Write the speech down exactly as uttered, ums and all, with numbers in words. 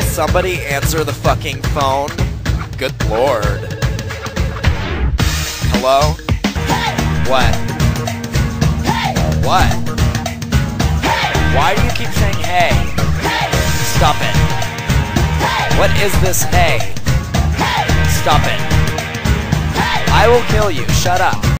somebody answer the fucking phone? Good lord. Hello? What? What? Why do you keep saying hey? Stop it. What is this hey? Stop it. I will kill you. Shut up.